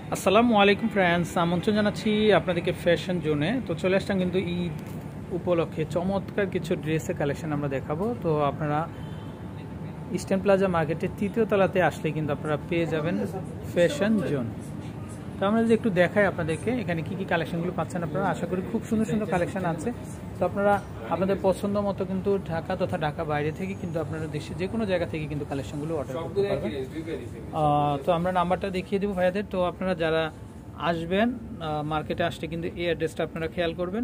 আসসালামু আলাইকুম ফ্রেন্ডস, আমন্ত্রণ জানাচ্ছি আপনাদেরকে ফ্যাশন জোনে। তো চলে আসলাম কিন্তু ঈদ উপলক্ষে চমৎকার কিছু ড্রেসের কালেকশন আমরা দেখাবো। তো আপনারা ইস্টার্ন প্লাজা মার্কেটের তৃতীয় তলাতে আসলে কিন্তু আপনারা পেয়ে যাবেন ফ্যাশন জোন। তো আমরা যদি একটু দেখাই আপনাদেরকে এখানে কি কি কালেকশনগুলো পাচ্ছেন আপনারা, আশা করি খুব সুন্দর সুন্দর কালেকশন আছে। তো আপনারা আপনাদের পছন্দ মতো কিন্তু ঢাকা তথা ঢাকা বাইরে থেকে কিন্তু আপনারা দেশে যে কোনো জায়গা থেকে কিন্তু কালেকশনগুলো অর্ডার করতে পারবেন। তো আমরা নাম্বারটা দেখিয়ে দেবো ভাইয়াদের। তো আপনারা যারা আসবেন মার্কেটে আসলে কিন্তু এই অ্যাড্রেসটা আপনারা খেয়াল করবেন।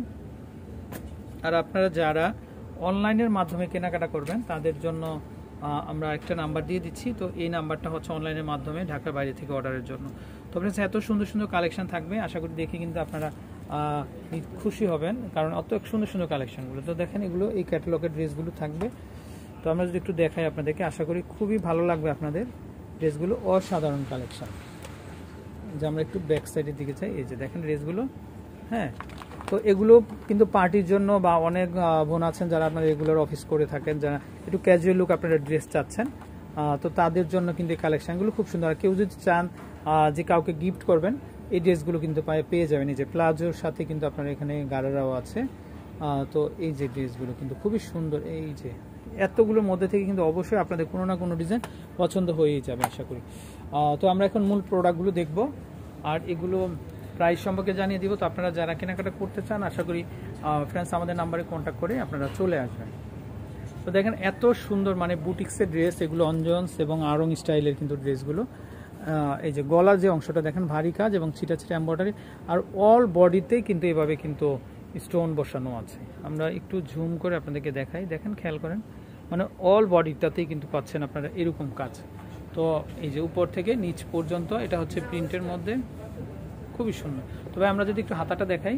আর আপনারা যারা অনলাইনের মাধ্যমে কেনাকাটা করবেন তাদের জন্য আমরা একটা নাম্বার দিয়ে দিচ্ছি। তো এই নাম্বারটা হচ্ছে অনলাইনের মাধ্যমে ঢাকার বাইরে থেকে অর্ডারের জন্য। তো আপনার এত সুন্দর সুন্দর কালেকশন থাকবে, আশা করি দেখে কিন্তু আপনারা খুশি হবেন, কারণ অত সুন্দর সুন্দর কালেকশনগুলো। তো দেখেন এগুলো এই ক্যাটালগের ড্রেসগুলো থাকবে। তো আমরা যদি একটু দেখাই আপনাদেরকে, আশা করি খুবই ভালো লাগবে আপনাদের ড্রেসগুলো, অসাধারণ কালেকশন। যে আমরা একটু ব্যাক সাইডের দিকে চাই, এই যে দেখেন ড্রেসগুলো। হ্যাঁ, তো এগুলো কিন্তু পার্টির জন্য বা অনেক বোন আছেন যারা আপনারা রেগুলার অফিস করে থাকেন, যারা একটু ক্যাজুয়াল লুক আপনারা ড্রেস চাচ্ছেন, তো তাদের জন্য কিন্তু এই কালেকশনগুলো খুব সুন্দর। আর কেউ যদি চান যে কাউকে গিফট করবেন, এই ড্রেসগুলো কিন্তু পেয়ে যাবেন। এই যে প্লাজোর সাথে কিন্তু আপনার এখানে গারারাও আছে। তো এই যে ড্রেসগুলো কিন্তু খুবই সুন্দর। এই যে এতগুলোর মধ্যে থেকে কিন্তু অবশ্যই আপনাদের কোনো না কোনো ডিজাইন পছন্দ হয়েই যাবে আশা করি। তো আমরা এখন মূল প্রোডাক্টগুলো দেখব আর এগুলো প্রাইস সম্পর্কে জানিয়ে দিব। তো আপনারা যারা কেনাকাটা করতে চান, আশা করি ফ্রেন্ডস আমাদের নাম্বারে কন্ট্যাক্ট করে আপনারা চলে আসবেন। তো দেখেন এত সুন্দর মানে বুটিক্সের ড্রেস, এগুলো অঞ্জনস এবং আরং স্টাইলের কিন্তু ড্রেসগুলো। এই যে গলার যে অংশটা দেখেন ভারী কাজ এবং ছিটা ছিটা এমব্রয়ডারি, আর অল বডিতেই কিন্তু এভাবে কিন্তু স্টোন বসানো আছে। আমরা একটু ঝুম করে আপনাদেরকে দেখাই, দেখেন খেয়াল করেন, মানে অল বডিটাতেই কিন্তু পাচ্ছেন আপনারা এরকম কাজ। তো এই যে উপর থেকে নিচ পর্যন্ত এটা হচ্ছে প্রিন্টের মধ্যে, খুবই সুন্দর। তবে আমরা যদি একটু হাতাটা দেখাই,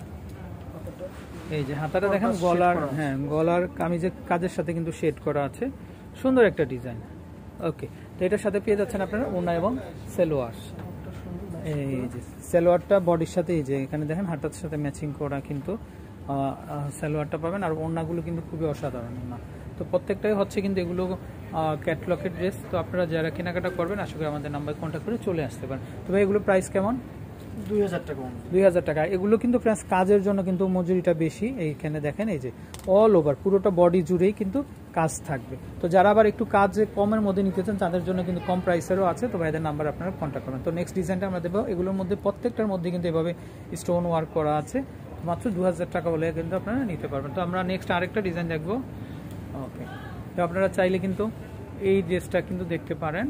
এই যে হাতাটা দেখেন গলার, হ্যাঁ গলার কামিজের কাজের সাথে কিন্তু শেড করা আছে, সুন্দর একটা ডিজাইন। ওকে, তো এটার সাথে পেয়ে যাচ্ছেন আপনারা ওড়না এবং সেলোয়ার। এই যে সেলোয়ারটা বডির সাথে, এই যে এখানে দেখেন হাতার সাথে ম্যাচিং করা কিন্তু সেলোয়ারটা পাবেন। আর ওড়নাগুলো কিন্তু খুবই অসাধারণ না, তো প্রত্যেকটাই হচ্ছে কিন্তু এগুলো ক্যাটলগের ড্রেস। তো আপনারা যারা কেনাকাটা করবেন, আশা করি আমাদের নাম্বারে কন্ট্যাক্ট করে চলে আসতে পারেন। তবে এগুলো প্রাইস কেমন? 2000 টাকা। 2000 টাকা। এগুলো কিন্তু ফ্রেন্ডস কাজের জন্য কিন্তু মজুরিটা বেশি। এইখানে দেখেন এই যে অল ওভার পুরোটা বডি জুড়েই কিন্তু কাজ থাকবে। তো যারা আবার একটু কাজ কমের মধ্যে নিতে চান তাদের জন্য কিন্তু কম প্রাইসেরও আছে। তো ভাইদের নাম্বার আপনারা কন্ট্যাক্ট করবেন। তো নেক্সট ডিজাইনটা আমরা দেবো। এগুলোর মধ্যে প্রত্যেকটার মধ্যে কিন্তু এভাবে স্টোন ওয়ার্ক করা আছে, মাত্র 2000 টাকা হলে কিন্তু আপনারা নিতে পারবেন। তো আমরা নেক্সট আরেকটা ডিজাইন দেখবো। ওকে, তো আপনারা চাইলে কিন্তু এই ড্রেসটা কিন্তু দেখতে পারেন।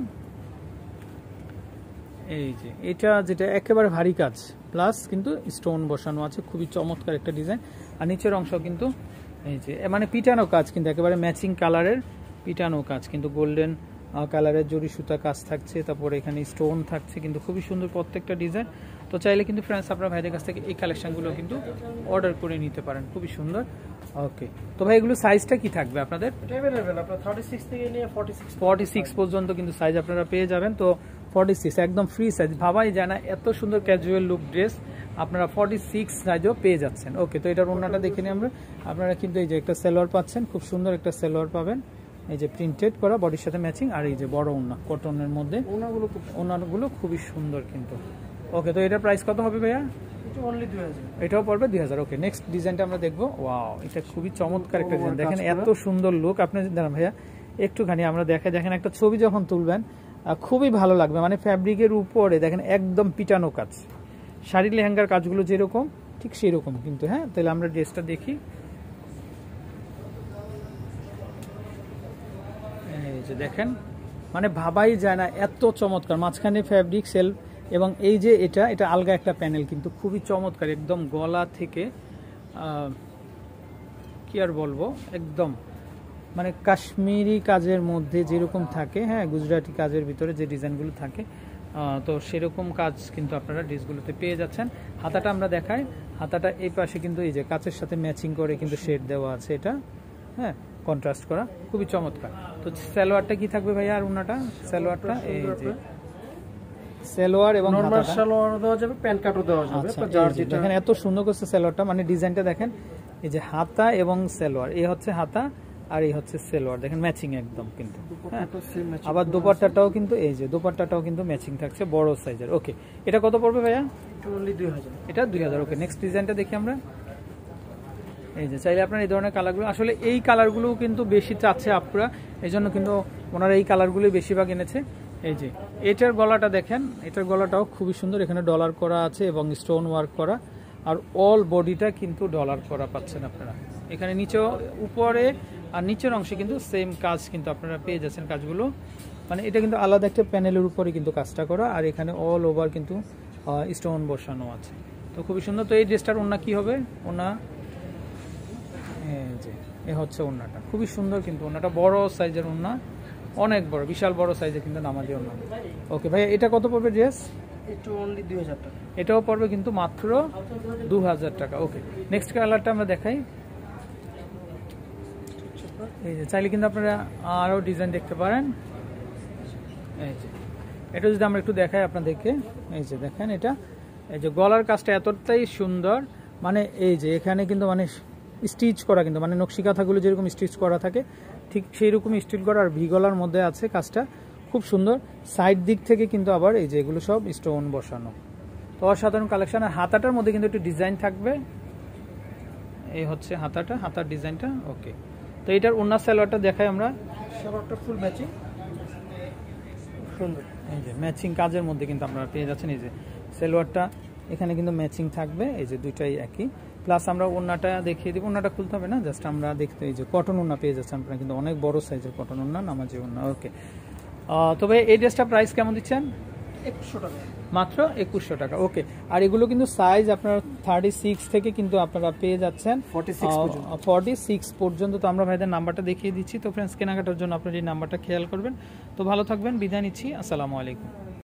এই যে এটা যেটা একেবারে ভারী কাজ প্লাস কিন্তু স্টোন বসানো আছে, খুবই চমৎকার একটা ডিজাইন। আর নিচের অংশ কিন্তু এই যে মানে পিটানো কাজ, কিন্তু একেবারে ম্যাচিং কালারের পিটানো কাজ, কিন্তু গোল্ডেন কালারের জরি সুতা কাজ থাকছে, তারপরে এখানে স্টোন থাকছে, কিন্তু খুবই সুন্দর প্রত্যেকটা ডিজাইন। তো চাইলে কিন্তু ফ্রেন্ডস আপনার ভাইদের কাছ থেকে এই কালেকশনগুলো কিন্তু অর্ডার করে নিতে পারেন, খুবই সুন্দর। ওকে, তো ভাই এগুলো সাইজটা কি থাকবে আপনাদের? अवेलेबल আপনারা 36 থেকে নিয়ে 46 পর্যন্ত কিন্তু সাইজ আপনারা পেয়ে যাবেন। তো 46 একদম ফ্রি সাইজ, ভাবাই যায় না এত সুন্দর ক্যাজুয়াল লুক ড্রেস আপনারা 46 সাইজও পেয়ে যাচ্ছেন। ওকে, তো এটার ওড়নাটা দেখে নিই আমরা। আপনারা কিন্তু এই যে একটা সালোয়ার পাচ্ছেন, খুব সুন্দর একটা সালোয়ার পাবেন, এই যে প্রিন্টেড করা বডির সাথে ম্যাচিং, আর এই যে বড় ওড়না কটনের মধ্যে, ওড়নাগুলো খুবই সুন্দর কিন্তু। ওকে, তো এটার প্রাইস কত হবে ভাইয়া? অনলি 2000। এটাও পড়বে 2000। ওকে, নেক্সট ডিজাইনটা আমরা দেখবো। ওয়াও, এটা খুবই চমৎকার একটা ডিজাইন, দেখেন এত সুন্দর লুক। আপনি দাঁড়ান ভাইয়া একটুখানি আমরা দেখেন একটা ছবি যখন তুলবেন খুবই ভালো লাগবে, মানে ফ্যাব্রিকের উপরে দেখেন একদম পিটানো কাজ, শাড়ি লেহেঙ্গার কাজগুলো যেরকম ঠিক সেই রকম কিন্তু। হ্যাঁ, তাহলে আমরা ড্রেসটা দেখি। এই যে দেখেন, মানে ভাবাই যায় না এত চমৎকার, মাঝখানে ফ্যাব্রিক সেলফ এবং এই যে এটা আলগা একটা প্যানেল, কিন্তু খুবই চমৎকার। একদম গলা থেকে কি আর বলবো, একদম মানে কাশ্মীরি কাজের মধ্যে যেরকম থাকে, হ্যাঁ গুজরাটি কাজের ভিতরে যে ডিজাইনগুলো থাকে, তো সেরকম কাজ কিন্তু আপনারা ড্রেসগুলোতে পেয়ে যাচ্ছেন। হাতাটা আমরা দেখাই, হাতাটা এই পাশে কিন্তু এই যে কাচের সাথে ম্যাচিং করে কিন্তু শেড দেওয়া আছে, এটা হ্যাঁ কন্ট্রাস্ট করা, খুবই চমৎকার। তো সালোয়ারটা কি থাকবে ভাইয়া? আর ওনাটা সালোয়ারটা এই যে সালোয়ার এবং নরমাল সালোয়ার দেওয়া যাবে, প্যান্ট কাটও দেওয়া যাবে। দেখেন এত সুন্দর করছে সালোয়ারটা, মানে ডিজাইনটা দেখেন, এই যে হাতা এবং সালোয়ার, এই হচ্ছে হাতা আর এই হচ্ছে সেলোয়ার, দেখেন ম্যাচিং একদম কিন্তু। হ্যাঁ, দুপাট্টাটা সেম ম্যাচিং। আবার দোপাট্টাটাও কিন্তু এই যে দোপাট্টাটাও কিন্তু ম্যাচিং থাকছে, বড় সাইজের। ওকে, এটা কত পড়বে ভাইয়া? এটা অনলি 2000। এটা 2000। ওকে, নেক্সট ডিজাইনটা দেখি আমরা। এই যে চাইলে আপনার এই ধরনের কালারগুলো, আসলে এই কালারগুলো কিন্তু বেশি চাচ্ছে আপনারা, এই জন্য কিন্তু ওনারা এই কালারগুলোই বেশিরভাগ এনেছে। এই যে এটার গলাটা দেখেন, এটার গলাটাও খুবই সুন্দর, এখানে ডলার করা আছে এবং স্টোন ওয়ার্ক করা, আর অল বডিটা কিন্তু ডলার করা পাচ্ছেন আপনারা। এখানে নিচে, উপরে আর নিচের অংশে কিন্তু সেম কাজ কিন্তু আপনারা পেয়ে যাচ্ছেন। কাজগুলো মানে এটা কিন্তু আলাদা একটা প্যানেলের উপরে কিন্তু কাজটা করা, আর এখানে অল ওভার কিন্তু স্টোন বসানো আছে। তো খুবই সুন্দর। তো এই ড্রেসটার ওড়না কি হবে? ওড়না যে এ হচ্ছে ওড়নাটা, খুবই সুন্দর কিন্তু ওড়নাটা, বড় সাইজের ওড়না, অনেক বড়, বিশাল বড় সাইজের কিন্তু নামাজি ওড়না। ওকে ভাই, এটা কত পড়বে ড্রেস? এটা অনলি 2000 টাকা। এটাও পড়বে কিন্তু মাত্র 2000 টাকা। ওকে, নেক্সট কালারটা আমরা দেখাই। এই যে চাইলে কিন্তু আপনারা আরও ডিজাইন দেখতে পারেন। এই যে এটা যদি আমরা একটু দেখাই আপনাদেরকে, এই যে দেখেন এটা, এই যে গলার কাজটা এতটাই সুন্দর, মানে এই যে এখানে কিন্তু মানে স্টিচ করা, কিন্তু মানে নকশি কাঁথাগুলো যেরকম স্টিচ করা থাকে ঠিক সেই রকমই স্টিচ করা, আর ভি গলার মধ্যে আছে কাজটা খুব সুন্দর। সাইড দিক থেকে কিন্তু আবার এই যে এগুলো সব স্টোন বসানো, তো অসাধারণ কালেকশন। আর হাতাটার মধ্যে কিন্তু একটু ডিজাইন থাকবে, এই হচ্ছে হাতাটা, হাতার ডিজাইনটা। ওকে, তো এটার ওড়না সালোয়ারটা দেখাই আমরা। সালোয়ারটা ফুল ম্যাচিং, সুন্দর। এই যে ম্যাচিং কাজের মধ্যে কিন্তু আপনারা পেয়ে যাচ্ছেন। এই যে সালোয়ারটা এখানে কিন্তু ম্যাচিং থাকবে, এই যে দুইটাই একই। প্লাস আমরা ওড়নাটা দেখিয়ে দিব, ওড়নাটা খুলতে হবে না, জাস্ট আমরা দেখতে, এই যে কটন ওড়না পেয়ে যাচ্ছেন আপনারা, কিন্তু অনেক বড় সাইজের কটন ওড়না, নামাজি ওড়না। ওকে, তবে এই ড্রেসটা প্রাইস কেমন দিচ্ছেন? 2100 টাকা, মাত্র 2100 টাকা। ওকে, আর এগুলো কিন্তু সাইজ আপনার 36 থেকে কিন্তু আপনারা পেয়ে যাচ্ছেন 46 পর্যন্ত। তো আমরা ভাইদের নাম্বারটা দেখিয়ে দিচ্ছি। তো ফ্রেন্ডস, কেনাকাটার জন্য আপনার এই নাম্বারটা খেয়াল করবেন। তো ভালো থাকবেন, বিদায় নিচ্ছি, আসসালামু আলাইকুম।